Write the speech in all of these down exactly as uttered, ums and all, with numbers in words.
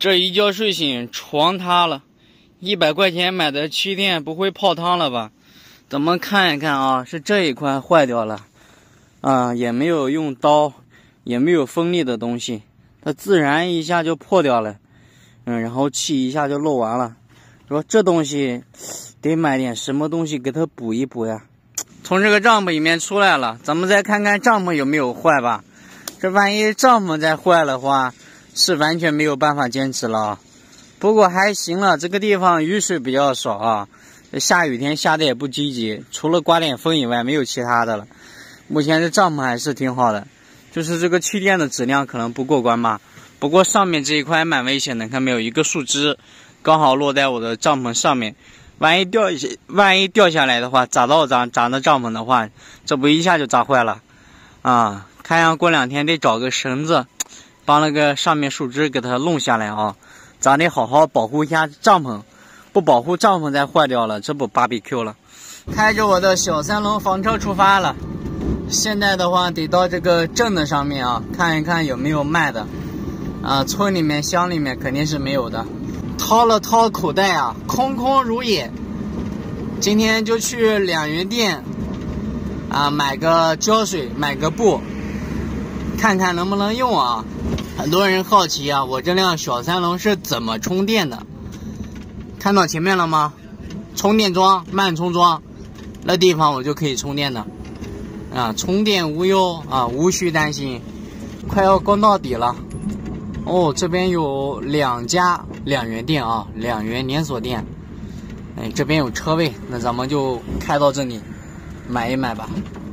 这一觉睡醒，床塌了，一百块钱买的气垫不会泡汤了吧？咱们看一看啊，是这一块坏掉了，啊，也没有用刀，也没有锋利的东西，它自然一下就破掉了，嗯，然后气一下就漏完了。说这东西得买点什么东西给它补一补呀。从这个帐篷里面出来了，咱们再看看帐篷有没有坏吧。这万一帐篷再坏的话，是完全没有办法坚持了。不过还行了，这个地方雨水比较少啊，下雨天下的也不积极，除了刮点风以外，没有其他的了。目前这帐篷还是挺好的，就是这个气垫的质量可能不过关吧。不过上面这一块蛮危险的，看没有，一个树枝刚好落在我的帐篷上面，万一掉一万一掉下来的话，砸到咱咱的帐篷的话，这不一下就砸坏了啊！看样过两天得找个绳子，帮那个上面树枝给它弄下来啊！咱得好好保护一下帐篷，不保护帐篷再坏掉了，这不 B B Q 了。开着我的小三轮房车出发了，现在的话得到这个镇子上面啊，看一看有没有卖的啊，村里面乡里面肯定是没有的。掏了掏口袋啊，空空如也。今天就去两元店啊，买个胶水，买个布，看看能不能用啊。很多人好奇啊，我这辆小三轮是怎么充电的？看到前面了吗？充电桩、慢充桩，那地方我就可以充电的啊，充电无忧啊，无需担心。快要攻到底了哦，这边有两家两元店啊，两元连锁店。哎，这边有车位，那咱们就开到这里买一买吧。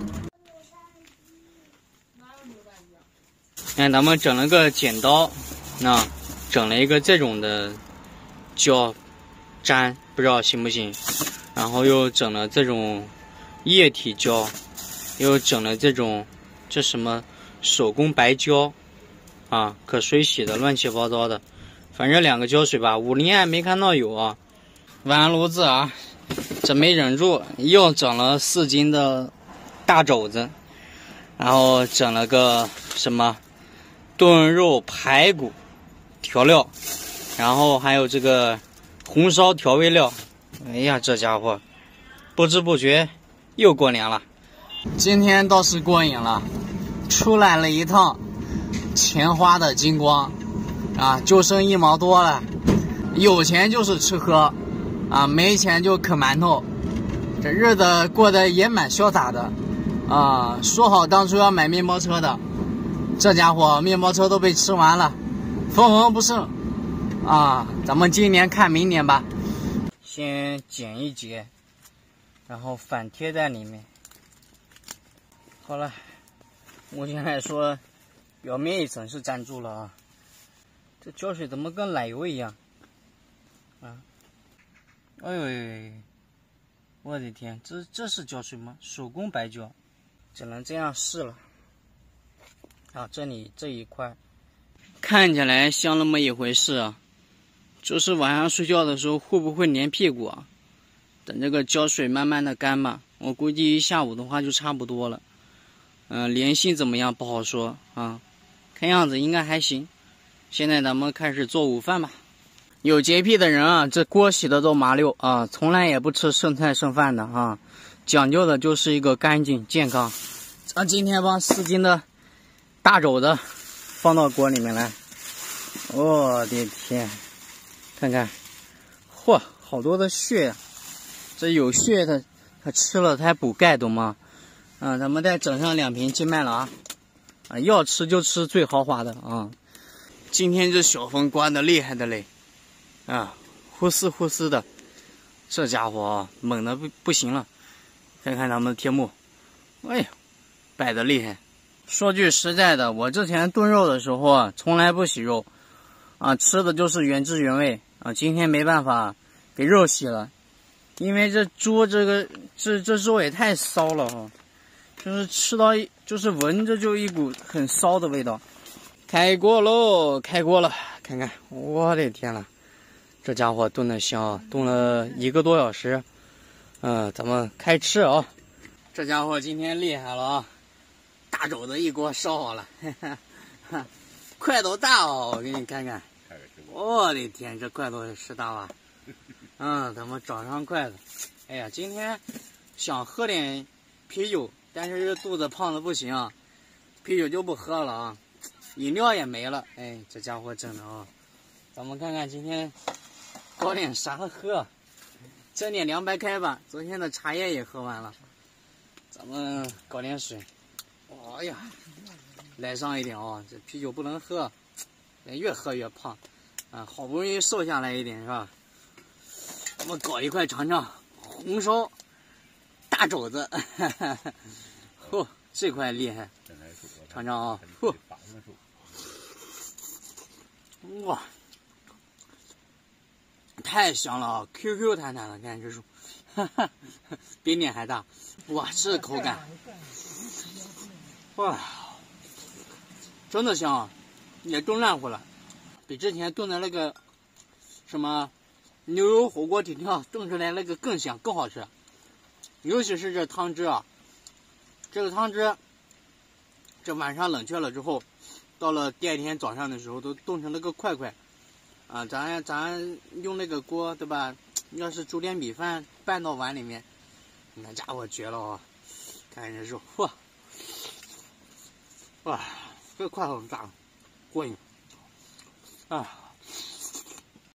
看，咱们整了个剪刀，那整了一个这种的胶粘，不知道行不行。然后又整了这种液体胶，又整了这种这什么手工白胶啊，可水洗的，乱七八糟的。反正两个胶水吧，五零爱没看到有啊。完炉子啊，这没忍住，又整了四斤的大肘子，然后整了个什么炖肉排骨调料，然后还有这个红烧调味料。哎呀，这家伙不知不觉又过年了。今天倒是过瘾了，出来了一趟，钱花的精光啊，就剩一毛多了。有钱就是吃喝啊，没钱就啃馒头，这日子过得也蛮潇洒的啊。说好当初要买面包车的，这家伙面包车都被吃完了，分文不剩啊。咱们今年看明年吧。先剪一截，然后反贴在里面。好了，目前来说，表面一层是粘住了啊。这胶水怎么跟奶油一样啊？哎呦，我的天，这这是胶水吗？手工白胶，只能这样试了。啊，这里这一块看起来像那么一回事啊。就是晚上睡觉的时候会不会粘屁股啊？等这个胶水慢慢的干吧，我估计一下午的话就差不多了。嗯、呃，粘性怎么样不好说啊，看样子应该还行。现在咱们开始做午饭吧。有洁癖的人啊，这锅洗的都麻溜啊，从来也不吃剩菜剩饭的啊，讲究的就是一个干净健康。咱今天把四斤的大肘子放到锅里面来，我的天！看看，嚯，好多的血呀、啊！这有血的，它吃了它还补钙，懂吗？啊，咱们再整上两瓶金麦郎，啊，要吃就吃最豪华的啊！今天这小风刮的厉害的嘞，啊，呼嘶呼嘶的，这家伙啊，猛的不不行了。看看咱们的贴幕，哎呀，摆的厉害。说句实在的，我之前炖肉的时候啊，从来不洗肉，啊，吃的就是原汁原味。啊，今天没办法给肉洗了，因为这猪这个这这肉也太骚了哈，就是吃到就是闻着就一股很骚的味道。开锅喽，开锅了，看看，我的天呐，这家伙炖的香啊，炖了一个多小时。嗯、呃，咱们开吃啊！这家伙今天厉害了啊，大肘子一锅烧好了，哈哈哈，块头大哦，我给你看看。 我的天，这筷子是大吧？嗯，咱们找上筷子。哎呀，今天想喝点啤酒，但是这肚子胖的不行，啤酒就不喝了啊。饮料也没了，哎，这家伙真的啊！咱们看看今天搞点啥喝，整点凉白开吧。昨天的茶叶也喝完了，咱们搞点水。哎呀，来上一点啊！这啤酒不能喝，越喝越胖。啊，好不容易瘦下来一点是吧？咱们搞一块尝尝红烧大肘子，哈哈哈！嚯，这块厉害，尝尝啊！嚯，哇，太香了啊 ！Q Q 弹弹的，看这手，哈哈，比脸还大，哇，这口感，哇，真的香啊！也炖烂乎了。比之前炖的那个什么牛油火锅底料炖出来那个更香更好吃，尤其是这汤汁啊，这个汤汁，这晚上冷却了之后，到了第二天早上的时候都冻成了个块块，啊，咱咱用那个锅对吧？要是煮点米饭拌到碗里面，那家伙绝了啊！看这肉，哇，哇，这块很大，过瘾。啊。